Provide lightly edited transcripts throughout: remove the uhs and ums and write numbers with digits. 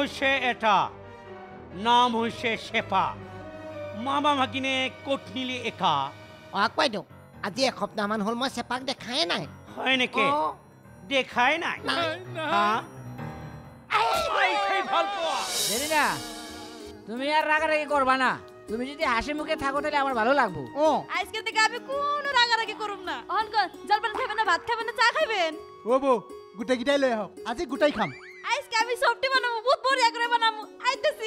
হৈছে এটা নাম হৈছে শেফা মামা মাগিনে ক'ত নিলি একা বাইদেউ আজি এসপ্তাহমান হ'ল মই চেপাক দেখাই নাই হয় নেকি দেখাই নাই হা ভাল পোৱা জেরিনা তুমি আর রাগারাগি করবা না তুমি যদি হাসি মুখে থাকো তাহলে আমার ভালো লাগবো আজকে থেকে আমি কোনো রাগারাগি করব না অনকন জলপান খাবেন না ভাত খাবেন না চা খাবেন ও বো গুটাই গিটাই লই আহ আজি গুটাই খাম আজকে আমি সবটি বানাবো বহুত বড়িয়া করে বানাবো আইতেছি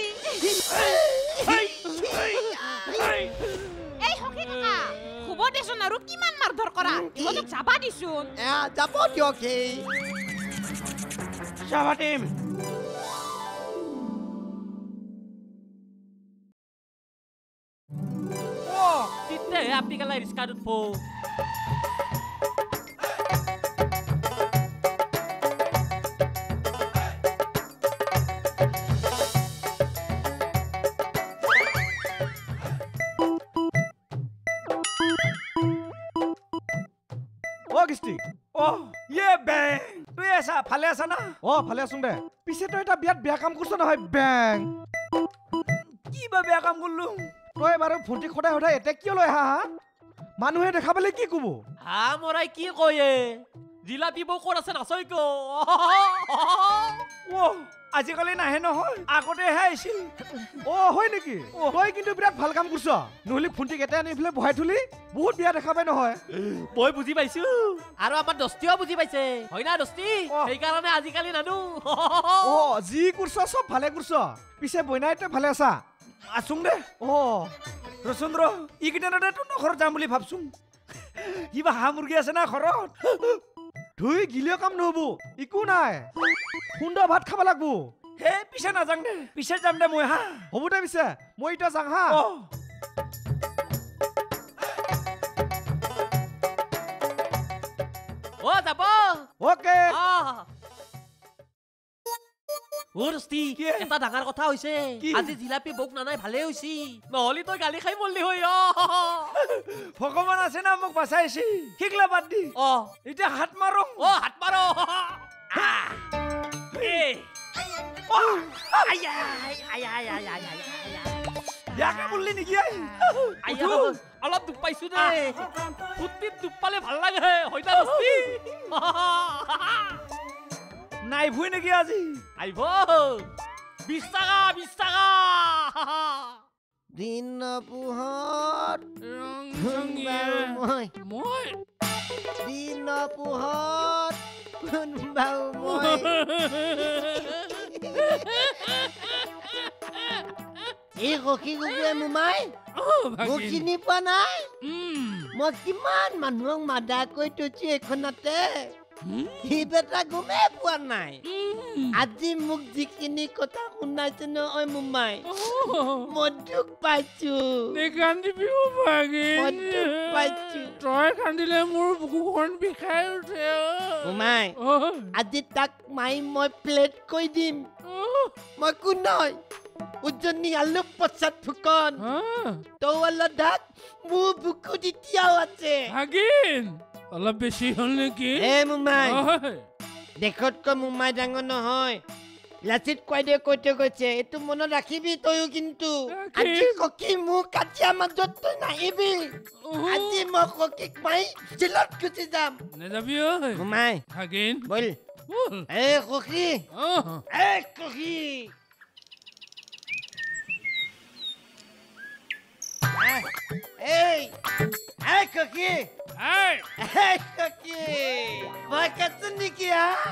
এই হকি কাকা খুব দেশন আৰু কিমান মারধর করা ইহত যাবা দিছুন যাব দিয়ক এই যাবাটিম Titte, আপনি কালা রিস্কাত উঠবো ও কিস্তি ইয়ে বেং তুই আছা ভালে আছা না ভালে আছোং দে পিছে তই এটা বিয়াত বেয়া কাম কৰছ নহয় বেং কি বা বেয়া কাম করলু তই বাৰু ভণ্টি সদায় সদায় এতে কিয় লৈ আহা মানুহে দেখা পালে কি ক'ব হা মরাই কি কয়ে জিলাপি বউ ক'ত আছে নাচই কো আজিকালি নাহে নহয় আগতেহে আহিছিল হয় নেকি তই কিন্তু বিৰাট ভাল কাম কৰছ নহ'লে ভণ্টিক এতে আনি পেলাই বহাই থলি বহুত বিয়া দেখা পাই নহয় মই বুজি পাইছো আৰু আমাৰ দস্তিও বুজি পাইছে হয় না দস্তি সেইকাৰণে আজিকালি নানো যি কৰছ চব ভালে কৰছ পিছে বইনাইতে ভালে আছা আছোং দে ৰচন্দ্ৰ ইকেইদিনতে তোৰ ঘৰত যাম বুলি ভাবছোং কিবা হাঁহ মুৰ্গী আছে না ঘৰত ধুই গিলিও কাম নহ'ব একো নাই সুন্দৰ ভাত খাব লাগব হে পিছে নাযাং দে পিছে যাম দে মই হা হ'ব দে পিছে মই এতিয়া যাং হা যাব অ'কে দস্তি এটা ডাঙৰ কথা হৈছে আজি জিলাপি বৌক নানাই ভালে হৈছি নহলি তই গালি খাই মৰলি হৈ ভগৱান আছে না মোক বাচাইছি শিকলা বাদ দি এতিয়া হাত মাৰো হাত মাৰো ইয়াকে বললি নেকি অলপ দুখ পাইছো দে ফুটিত দুখ পালে ভাল লাগে হয় না দস্তি নাই ভুই নেকি আজি আইব 20 টাকা দিন পোহৰ মই দিন পোহৰ কোনবাও মই এই সখী কুকুৰে মোমাই মোক চিনি পোৱা নাই মই কিমান মানুহক মাদা কৈ থৈছো এইখনতে সি বেটা গমেই পোৱা নাই আজি মোক যিখিনি কথা শুনাইছে নহয় মোমাই মই দুখ পাইছো তই কান্দিলে মোৰ বুকুখন বিষাই উঠে মোমাই আজি তাক মাই মই প্লেট কৈ দিম মই কোন নহয় উজনি আলু পচাত ফুকন তৌৱালা ধাক মোৰ বুকু এতিয়াও আছে অলপ বেছি হ'ল নেকি মোমাই দেখতকৈ মোমাই ডাঙৰ নহয় লাচিত কয়দে কৈতে গৈছে এইটো মনত ৰাখিবি তয়ো কিন্তু আজি ককি মোক কাজিয়া মাজত তই নাহিবি আজি মই ককিক মাই জেলত গুচি যাম নেযাবি মোমাই বল ককি ককি ককি ককি ভয় খাইছো নেকি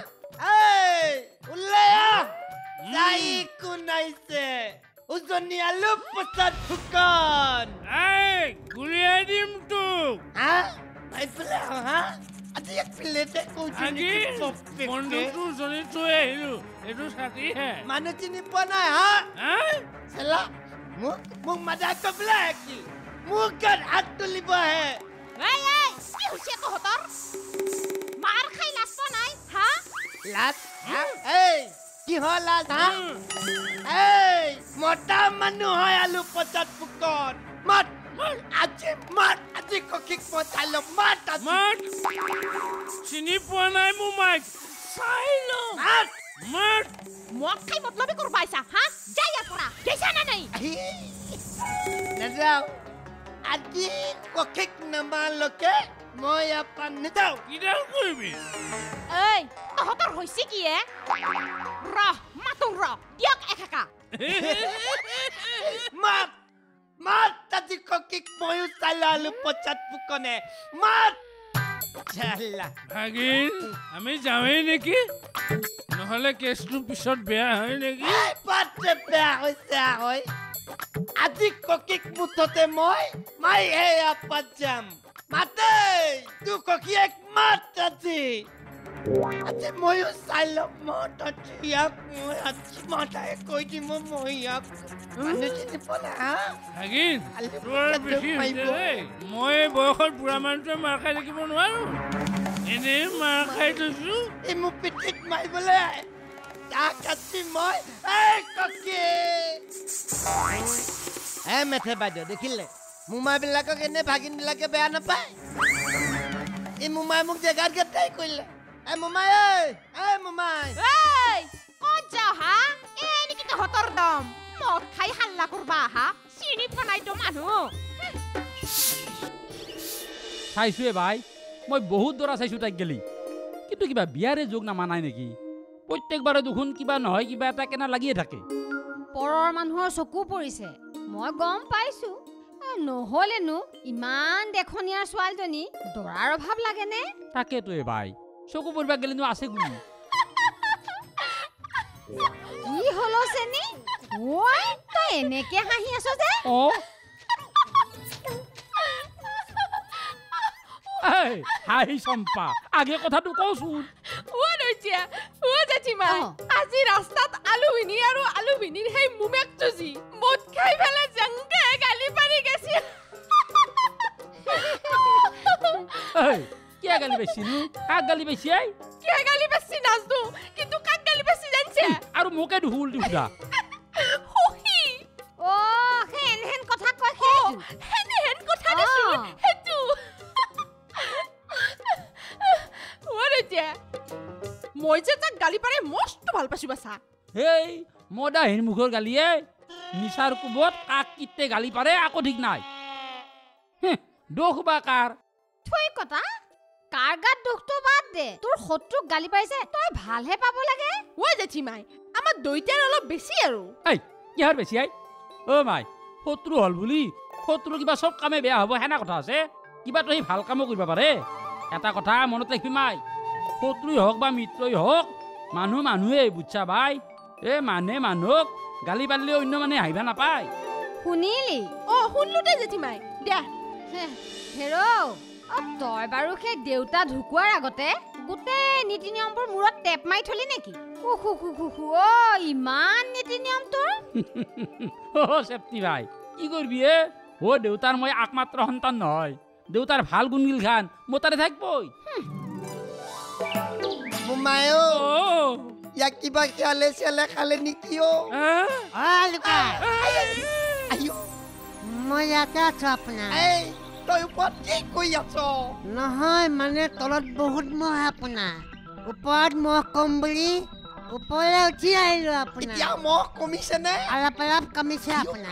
ওলায়া যাই কোন আহিছে উজনি আলু পচাত ফুকন গুলিয়াই দিম তোক আজি এক প্লেটে কৈছো বন্ধুকটো জ্বলি থৈ আহিলো এইটো ছাতিহে মানুহ চিনি পোৱা নাই চেলা মোক মাদা কবলে কি মোক গাত হাত তুলিব আহে কি হৈছে তহঁতৰ মাৰ খাই লাজ পোৱা নাই লাজ কি হ'ল লাজ মতা মানুহ হয় আলু পচাত ফুকন মাত আজি ককিক পঠাই ল মাত চিনি পোৱা নাই মোৰ মাইক চাই ল মাত মদ খাই মতলবি কৰবা আইছা হা যাই ইয়াৰ পৰা গৈছা না নাই নাযাওঁ আজি ককিক নামালকে মই আপা নেযাওঁ কিডাল কৰিবি এই তহঁতৰ হৈছে কি ৰহ মাতো ৰহ দিয়ক একাকা মাত মাত আজি ককিক ময়ো চালালো পচাত পুকনে মাত চালা ভাগিন আমি যাওঁৱেই নেকি নহ'লে কেছটো পিছত বেয়া হয় নেকি পাতে বেয়া হৈছে হয় আজি ককিক মুঠতে মই মাই হে আপাত যাম মাতে তোৰ ককিয়েক মাত আজি আজি ময়ো চাই ল'ম ইয়াক মই আজি মাতাই কৈ দিম মই ইয়াক মানুহ চিনি পোৱা হা ভাগিন তোৰ বেছি হৈছে দেই মই বয়সত বুঢ়া মানুহটোৱে মাৰ খাই থাকিব নোৱাৰো এনেই মাৰ খাই থৈছো এই মোক পিঠিত মাৰিবলৈ তাক আজি মই এই ককি মেথে বাইদেউ দেখিলে মোমাইবিলাকক এনে ভাগিনবিলাকে বেয়া নাপায় এই মোমাই মোক জেগাত গেটাই কৰিলে এই মোমাই এই মোমাই এই ক'ত যাওঁ হা এনেকি তহঁতৰ দম মদ খাই হাল্লা কৰবা হা চিনি পোৱা নাই তো মানুহ চাইছোৱে ভাই মই বহুত দৰা চাইছো তাইক গেলি কিন্তু কিবা বিয়াৰে যোগ নামা নাই নেকি প্ৰত্যেকবাৰে দেখোন কিবা নহয় কিবা এটা কেনা লাগিয়ে থাকে পৰৰ মানুহৰ চকু পৰিছে মই গম পাইছো নহ'লেনো ইমান দেখনীয়াৰ ছোৱালীজনী দৰাৰ অভাৱ লাগেনে তাকেতো ভাই চকু পৰিবা গেলিনো আছে গুলি কি হলো চেনি ওই তই এনেকে হাঁহি আছ যে হাঁহি চম্পা আগে কথাটো কওঁচোন আজি ৰাস্তাত আলুভিনী আৰু আলুভিনীৰ সেই মুমেক চুজি মদ খাই পেলাই জংকে গালি পাৰি গেছি কিয় গালি পাইছিনো কাক গালি পাইছি কিয় গালি পাইছি নাজনো কিন্তু কাক গালি পাইছি জানছে আৰু মোকে দুহুল দিউদা হেন কথা কয় হেন কথা দেচোন হেতু মই যে তাক গালি পাৰে মস্ত ভাল পাইছো বাছা হেই মদা হেন মুখৰ গালিয়ে নিচাৰ কোবত কাক কিতে গালি পাৰে আকৌ ঠিক নাই দোষ বা কাৰ থৈ কথা কাৰ গাত দুখটো বাদ দে তোৰ শত্ৰুক গালি পাইছে তই ভালহে পাব লাগে ঐ জেঠিমাই আমাৰ দুইটাৰ অলপ বেছি আৰু এই কিহৰ বেছি মাই শত্ৰু হল বুলি শত্ৰু কিবা চব কামে বেয়া হ'ব হেনা কথা আছে কিবা তই ভাল কামো কৰিব পাৰে এটা কথা মনত ৰাখিবি মাই শত্ৰুই হওক বা মিত্ৰই হওক মানুহে বুজছা ভাই মানে মানুহক গালি পাৰিলে অন্য মানুহে আহিব নাপায় শুনিলি শুনলো দে জেঠিমাই দে হেৰ তই বাৰু সেই দেউতা ঢুকোৱাৰ আগতে গোটেই নীতি নিয়মবোৰ মূৰত টেপ মাৰি থলি নেকি ইমান নীতি নিয়ম তোৰ চেপ্তি ভাই কি কৰিবি দেউতাৰ মই একমাত্ৰ সন্তান নহয় দেউতাৰ ভাল গুণগিল খান মোৰ তাৰে থাকবই মোমায়ো ইয়াক কিবা খিয়ালে চিয়ালে খালে নেকি মই ইয়াতে আছো আপোনাৰ তই ওপৰত কি কৰি আছ নহয় মানে তলত বহুত মহ আপোনাৰ ওপৰত মহ কম বুলি ওপৰলৈ উঠি আহিলো আপোনাৰ এতিয়া মহ কমিছে নে অলপ কমিছে আপোনাৰ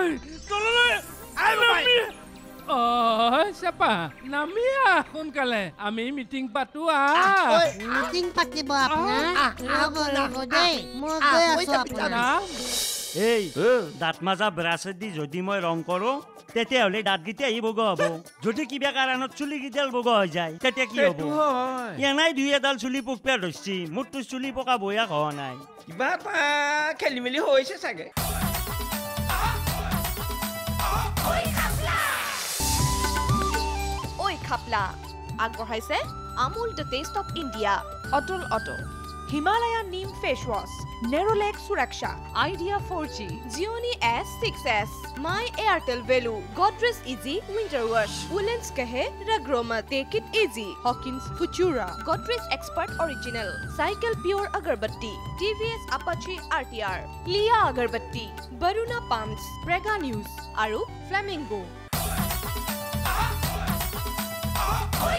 চেপা নামি সোনকালে আমি মিটিং পাতো মিটিং পাতিব আপোনাৰ ৰ'ব দেই মই গৈ আছো আপোনাৰ এই দাঁত মাজা ব্ৰাছেদি যদি মই ৰং কৰো তেতিয়াহ'লে দাঁতকেইটা আহি বগা হ'ব যদি কিবা কাৰণত চুলিকেইডাল বগা হৈ যায় তেতিয়া কি হ'ব এনাই দুই এডাল চুলি পোক পেৰ ধৰিছি মোৰতো চুলি পকা বয়া হোৱা নাই কিবা এটা খেলি মেলি হৈছে চাগে ঐ খাপলা আগবঢ়াইছে Amul the taste of India Atal auto Himalaya neem face wash Nerolac Suraksha Idea 4G Gionee S6s my Airtel value Godrej easy winter wash woollens কহে ৰগ্ৰোমা take it easy Hawkins Futura Godrej expert original cycle pure agarbatti TVS Apache RTR লিয়া agarbatti Varuna pumps Prega news আৰু Flamingo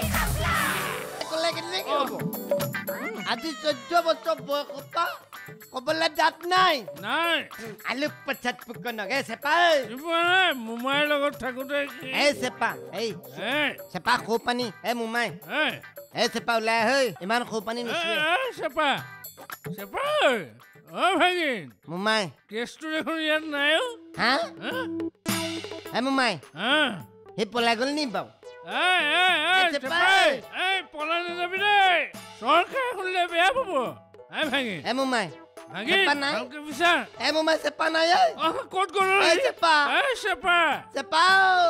আজি 14 বছৰ বয়সত কবলে দাঁত নাই নাই আলু পচাত পুকনকে চেপা মুমাইৰ লগত থাকোতে এই চেপা এই চেপা খো পানী এই মুমাই এই চেপা ওলাই হৈ ইমান খো পানী নিছিয়ে চেপা চেপা ও ভাগিন মুমাই কেছটো দেখোন ইয়াত নাই হা এই মুমাই হে পলাই গ'ল নি বাও পলাই নাযাবি দেই চৰকাৰে শুনিলে বেয়া পাব ভাগিন মুমাই চেপা নাই ভালকে বিচাৰ মুমাই চেপা নাই ক'ত গ'ল চেপা চেপা চেপা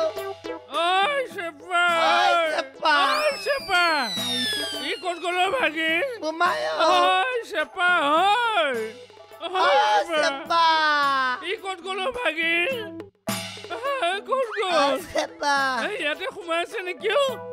চেপা চেপা চেপা ই ক'ত গ'ল ভাগিন মুমাই চেপা চেপা ই ক'ত গ'ল ভাগিন ক'ত গ'ল চেপা ইয়াতে সোমাই আছে নেকি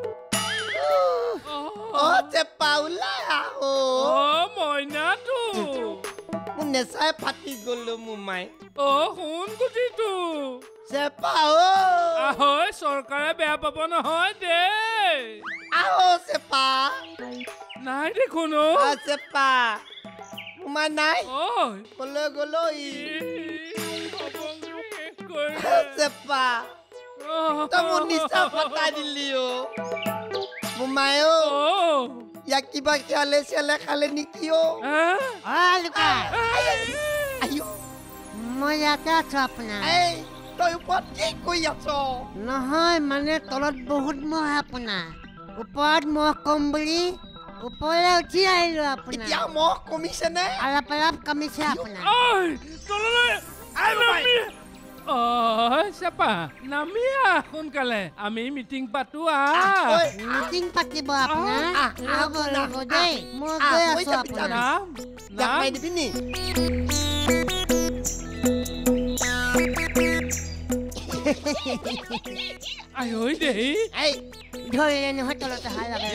চেপা ওলাই আহো মইনাটো মোৰ নেচাই ফাটি গ'লো মুমাই শুন গুটিটো চেপা আহৈ চৰকাৰে বেয়া পাব নহয় দেই আহো চেপা নাই দেখোন চেপা মুমাই নাই কলৈ গ'ল চেপা তই মোৰ নিচা ফটাই দিলি মুমাই ইয়াক কিবা খিয়ালে চিয়ালে খালে নেকি মই ইয়াতে আছো আপোনাৰ তই ওপৰত কি কৰি আছ নহয় মানে তলত বহুত মহ আপোনাৰ ওপৰত মহ কম বুলি ওপৰলৈ উঠি আহিলো আপোনাৰ এতিয়া মহ কমিছে নে অলপ অলপ কমিছে আপোনাৰ চেপা নামি সোনকালে আমি মিটিং পাতো মিটিং পাতিব আপোনাৰ ৰ'ব ৰ'ব দেই মই গৈ আছো আপোনাৰ দিবি নি আই দেই ধৰিলে নহয় তলতে হাই লাগে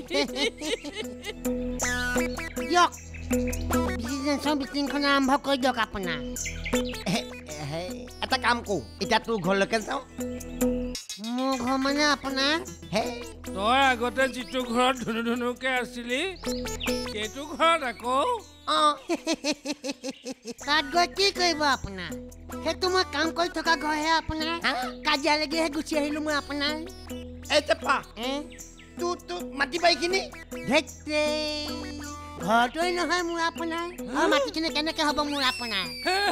দিয়ক বিজিনেছৰ মিটিংখন আৰম্ভ কৰি দিয়ক আপোনাৰ এটা কাম কৰো এতিয়া তোৰ ঘৰলৈকে যাওঁ মোৰ ঘৰ মানে আপোনাৰ তই আগতে যিটো ঘৰত ধুনু ধুনুকে আছিলি সেইটো ঘৰত আকৌ তাত গৈ কি কৰিব আপোনাৰ সেইটো মই কাম কৰি থকা ঘৰহে আপোনাৰ কাজিয়া লাগিহে গুচি আহিলো মই আপোনাৰ এই চেপা তোৰ মাটি বাৰীখিনি ঘৰটোৱেই নহয় মোৰ আপোনাৰ মাটিখিনি কেনেকে হ'ব মোৰ আপোনাৰ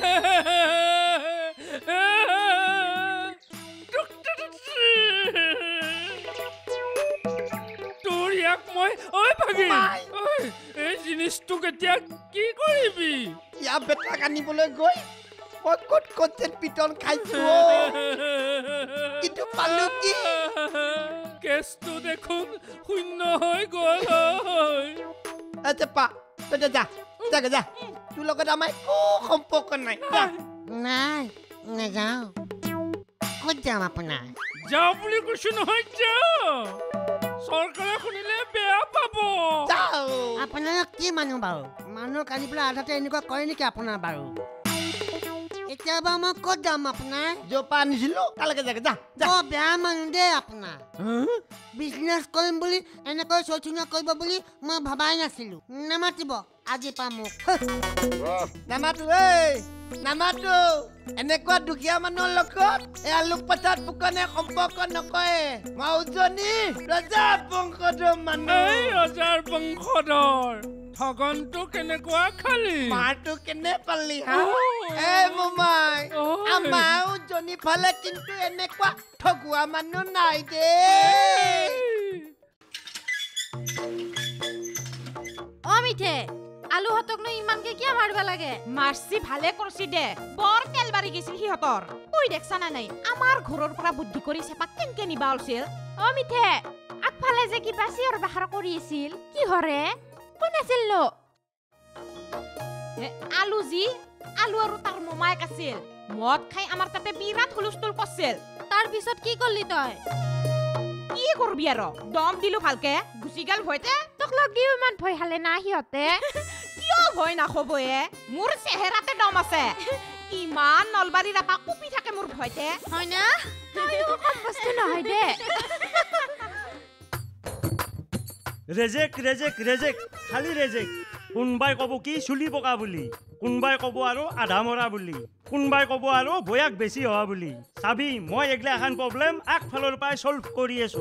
তোৰ ইয়াক মই ভাগিন এই জিনিসটো কেতিয়া কি কৰিবি ইয়াৰ বেটাক আনিবলৈ গৈ মই ক'ত যেন পিটন খাইছো কিন্তু পালো কি কেছটো দেখোন শূন্য হৈ গ'ল চেপা তই যা তোৰ লগত আমাৰ একো সম্পৰ্ক নাই নাই নাযাওঁ ক'ত যাম আপোনাৰ যাওঁ বুলি কৈছো নহয় যাওঁ চৰকাৰে শুনিলে বেয়া পাব আপোনালোক কি মানুহ বাৰু মানুহ কালি পেলাই আধাতে এনেকুৱা কৰে নেকি আপোনাৰ বাৰু এতিয়া বাৰু মই ক'ত যাম আপোনাৰ জপা আনিছিলো তালৈকে যা বেয়া মানুহ দেই আপোনাৰ বিজনেছ কৰিম বুলি এনেকৈ শোচনীয় কৰিব বুলি মই ভবাই নাছিলো নামাতিব আজি পা মোক নামাতো এনেকুৱা দুখীয়া মানুহৰ লগত আলু পচাত পুকনে সম্পৰ্ক নকৰে মই উজনি ৰজা বংশধৰ মানুহ ৰজাৰ বংশধৰ ঠগনটো কেনেকুৱা খালি মাৰটো কেনে পালি মুমাই আমাৰ উজনি ফালে কিন্তু এনেকুৱা ঠগুৱা মানুহ নাই দেই মিঠে আলুহঁতকনো ইমানকে কিয় মাৰিব লাগে মাৰ্চি ভালে কৰছি দে বৰ তেল বাঢ়ি গৈছিল সিহঁতৰ তুই দেখছা না নাই আমাৰ ঘৰৰ পৰা বুদ্ধি কৰি চেপাক কেনকে নিবা ওলছিল মিঠে আগফালে যে কিবা চিঞৰ বাখৰ কৰি আছিল কি হৰে কোন আছিল নো আলু আৰু তাৰ মোমায়েক আছিল মদ খাই আমাৰ তাতে বিৰাট হুলস্থুল কৰছিল তাৰ পিছত কি কৰলি তই কি কৰবি আৰু দম দিলো ভালকে গুচি গেল ভয়তে তোক লগিও ইমান ভয় খালে না সিহঁতে কিয় ভয় নাখবয়ে মোৰ চেহেৰাতে দম আছে ইমান নলবাৰী ৰাপা কুপি থাকে মোৰ ভয়তে হয় না কম বস্তু নহয় দে ৰেজেক খালি ৰেজেক কোনবাই ক'ব কি চুলি পকা বুলি কোনবাই ক'ব আৰু আধা মৰা বুলি কোনবাই ক'ব আৰু বয়াক বেছি হোৱা বুলি চাবি মই এগলা এখন প্ৰব্লেম আগফালৰ পৰাই সলভ কৰি আছো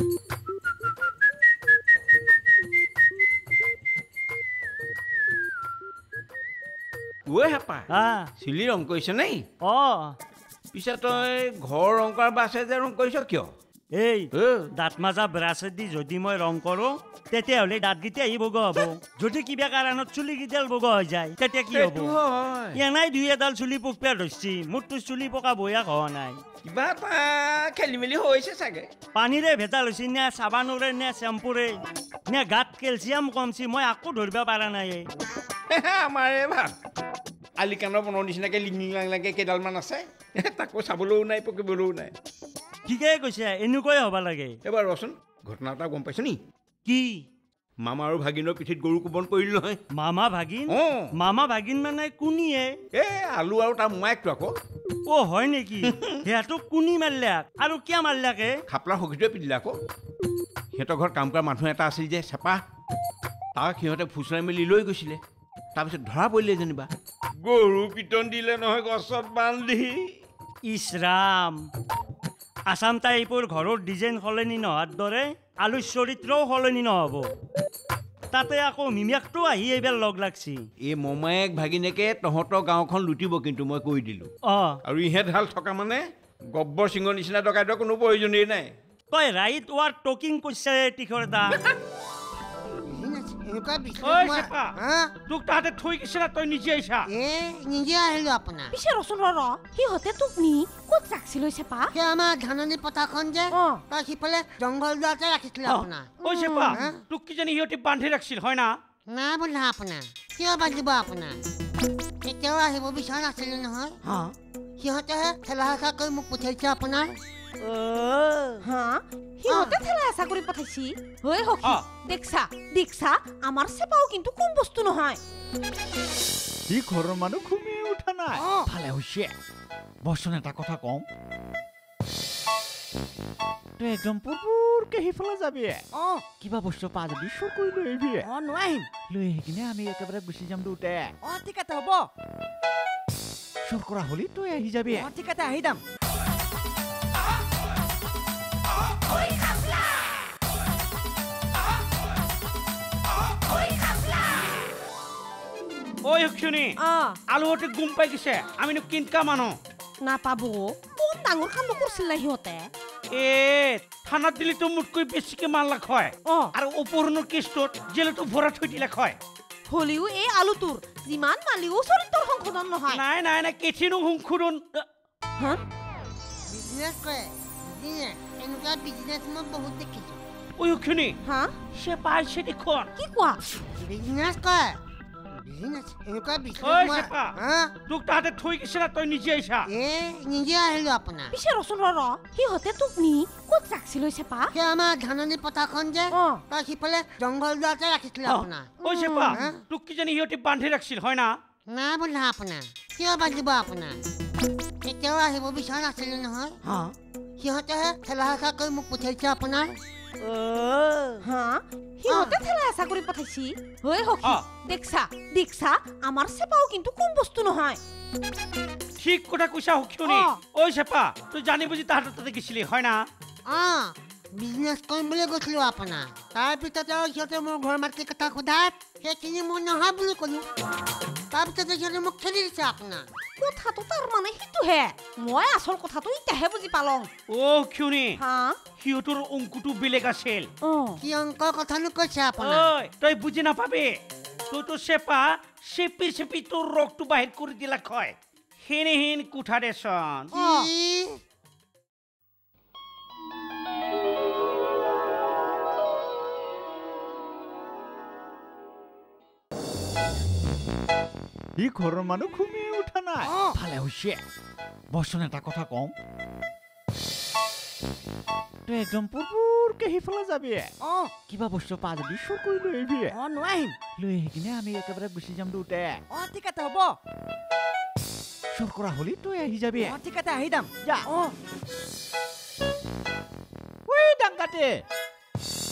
ঐ হেপা চিলি ৰং কৰিছ নেই পিছে তই ঘৰ ৰং কৰাৰ বাছে যে ৰং কৰিছ কিয় এই দাঁত মাজা ব্ৰাছেদি যদি মই ৰং কৰোঁ তেতিয়াহ'লে দাঁতকেইটা আহি বগা হ'ব যদি কিবা কাৰণত চুলিকেইডাল বগা হৈ যায় তেতিয়া কি হ'ব এনাই দুই এডাল চুলি পোক পেৰ ধৰিছি মোৰতো চুলি পকা বয়াক হোৱা নাই কিবা এটা খেলি মেলি হৈছে চাগে পানীৰে ভেজাল হৈছে নে চাবানৰে নে চেম্পুৰে নে গাত কেলছিয়াম কমছি মই আকৌ ধৰিব পৰা নাই আমাৰে ভাল আলিকানৰ বনৰ নিচিনাকে লিঙি লাংলাকে কেইডালমান আছে তাকো চাবলৈও নাই পকিবলৈও নাই ঠিকেই কৈছে এনেকুৱাই হ'ব লাগে এবাৰ ৰচোন ঘটনা এটা গম পাইছ নি কি মামা আৰু ভাগিনৰ পিঠিত গৰু কোবন পৰিল নহয় মামা ভাগিন মামা ভাগিন মানে কোনিয়ে আলু আৰু তাৰ মোমায়েকটো আকৌ হয় নেকি সিহঁতক কোনি মাৰিলাক আৰু কিয় মাৰিলাকে খাপলাৰ সখীটোৱে পিটিলে আকৌ সিহঁতৰ ঘৰত কাম কৰা মানুহ এটা আছিল যে চেপা তাক সিহঁতে ফুচৰাই মেলি লৈ গৈছিলে তাৰপিছত ধৰা পৰিলে যেনিবা গৰু পিটন দিলে নহয় গছত বান্ধি ইছৰাম আছাম টাইপৰ ঘৰৰ ডিজাইন সলনি নোহোৱাৰ দৰে আলুৰ চৰিত্ৰও সলনি নহ'ব তাতে আকৌ মিমিয়াকটো আহি এইবাৰ লগ লাগছি এই মোমায়েক ভাগিনেকে তহঁতৰ গাঁওখন লুটিব কিন্তু মই কৈ দিলোঁ আৰু ইহেঁত হাল থকা মানে গব্বৰ সিঙৰ নিচিনা ডকাইতৰ কোনো প্ৰয়োজনেই নাই তই ৰাইট ৱাৰ্ড টকিং কৰিছে টিখৰ দা তোক তাহাঁতে থৈ গৈছে তই নিজে আহিছা নিজে আহিলো আপোনাৰ পিছে ৰচোন সিহঁতে তোক নি ক'ত ৰাখছি লৈছে পা সেই আমাৰ ধাননি পথাৰখন যে তই সিফালে জংঘল যোৱাতে ৰাখিছিলে আপোনাৰ তোক কিজানি সিহঁতে বান্ধি ৰাখিছিল হয় না নাই বোলা আপোনাৰ কিয় বান্ধিব আপোনাৰ কেতিয়াও আহিব বিচৰা নাছিলো নহয় সিহঁতেহে ঠেলা হেঁচা কৰি মোক পঠিয়াইছে আপোনাৰ সিহঁতে ঠেলা হেঁচা কৰি পঠাইছি হৈ সখী দেখছা আমাৰ চেপাও কিন্তু কম বস্তু নহয় ই ঘৰৰ মানুহ ঘুমিয়ে উঠা নাই ভালে হৈছে বচন এটা কথা কম তই একদম পুৰপুৰকে সিফালে যাবি কিবা বস্তু পা যাবি চুৰ কৰি লৈ আহিবি নোৱাৰিম লৈ আহি কিনে আমি একেবাৰে গুচি যাম দুটাই ঠিক আছে হ'ব চুৰ কৰা হলি তই আহি যাবি ঠিক আছে আহি যাম ঐ অক্ষণী আলুহতে গুম পাই গৈছে আমিনো কিনকা মানুহ নাপাব কোন ডাঙৰ কাম কৰিছিল না সিহঁতে থানাত দিলেতো মোতকৈ বেছিকে মাৰলাক হয় আৰু অপহৰণৰ কেছটোত জেলতো ভৰাই থৈ দিলাক হয় হলিও এই আলুটোৰ যিমান মালিও চৰিত্ৰৰ সংশোধন নহয় নাই কেঠিনো সংশোধন বিজনেছ কৰে এনেকুৱা বিজনেছ মই বহুত দেখিছো ঐ অক্ষণী সে পাইছে দেখোন কি কোৱা বিজনেছ কৰে তোক তাহাঁতে থৈ গৈছে তই নিজে আহিছা নিজে আহিলো আপোনাৰ পিছে ৰচোন সিহঁতে তোক নি ক'ত ৰাখছি লৈছে পা সেই আমাৰ ধাননি পথাৰখন যে তই সিফালে জংঘল যোৱাতে ৰাখিছিলে আপোনাৰ তোক কিজানি সিহঁতে বান্ধি ৰাখিছিল হয় না নাই বোলা আপোনাৰ কিয় বান্ধিব আপোনাৰ কেতিয়াও আহিব বিচৰা নাছিলো নহয় সিহঁতেহে ঠেলা হেঁচা কৰি মোক পঠিয়াইছে আপোনাৰ সিহঁতে ঠেলা হেঁচা কৰি পঠাইছি হৈ সখী দেখছা আমাৰ চেপাও কিন্তু কম বস্তু নহয় ঠিক কথা কৈছা সখী ঐ চেপা তই জানি বুজি তাহাঁতৰ তাতে গৈছিলি হয় না বিজনেছ কৰিম বুলি গৈছিলো আপোনাৰ তাৰপিছতে সিহঁতে মোৰ ঘৰ মাটিৰ কথা সোধাত সেইখিনি মোৰ নহয় বুলি ক'লো তাৰপিছতে সিহঁতে মোক খেলি দিছে আপোনাৰ কথাটো তাৰ মানে সেইটোহে মই আচল কথাটো ইটাহে বুজি পালং ক্ষণী সিহঁতৰ অংকুটো বেলেগ আছিল কি অংকৰ কথানো কৈছে আপোনাৰ তই বুজি নাপাবি তইতো চেপা চেপি তোৰ ৰগটো বাহিৰ কৰি দিলাক হয় হেন কোঠা দেচোন ই ঘৰৰ মানুহ ঘুমিয়ে উঠা নাই ভালে হৈছে বচন এটা কথা কম তই একদম পুৰপুৰকে সিফালে যাবি কিবা বস্তু পা যাবি চুৰ কৰি লৈ আহিবি নোৱাৰিম লৈ আহি কিনে আমি একেবাৰে গুচি যাম দুটাই ঠিক আছে হ'ব চুৰ কৰা হলি তই আহি যাবি ঠিক আছে আহি যাম যা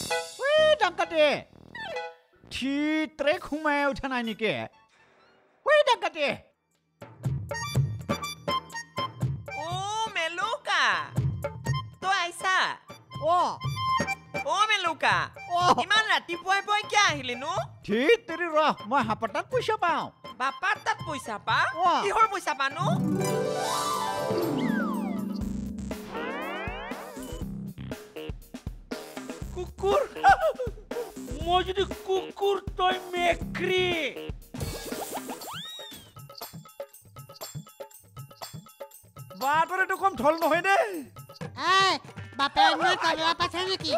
ডাংকাতে ঠিত্ৰে ঘুমাই উঠা নাই নেকি চোৰ ডাকাতি মেলুকা তই আইছা মেলুকা ইমান ৰাতিপুৱাই পুৱাই কিয় আহিলি নো ঠিক তেৰি ৰহ মই হাপাতাত পইচা পাওঁ বাপাৰ তাত পইচা পা কিহৰ পইচা পানো কুকুৰ মই যদি কুকুৰ তই মেক্ৰী বাটৰ এইটো কম ঢল নহয় দে বাপে মই কলৰা পাছে নেকি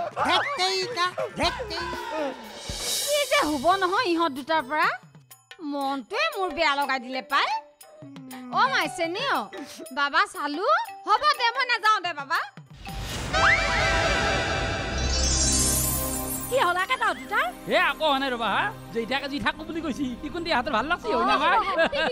কি যে হ'ব নহয় ইহঁত দুটাৰ পৰা মনটোৱে মোৰ বেয়া লগাই দিলে পাই মাইছে নি বাবা চালো হ'ব দে মই নাযাওঁ দে বাবা কি হলাকে যাওঁ দুটাৰ আকৌ হোৱা নাই ৰবা হা যেইটাকে যি থাকো বুলি কৈছি ইকুন দি হাতৰ ভাল লাগছি হয় না ভাই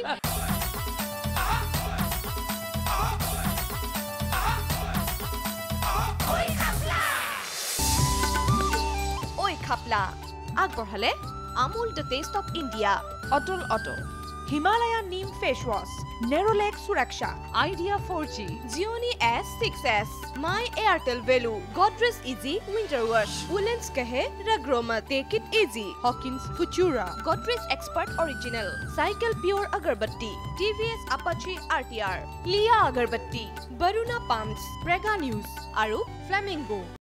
খাপলা আগবঢ়ালে Amul the taste of India Atal Atal Himalaya neem face wash Nerolac Suraksha Idea 4G Gionee S6S my Airtel value Godrej easy winter wash woollens কহে ৰগ্ৰমা take it easy Hawkins Futura Godrej expert original cycle pure agarbatti TVS Apache RTR লিয়া agarbatti Varuna pumps Prega news আৰু flamingo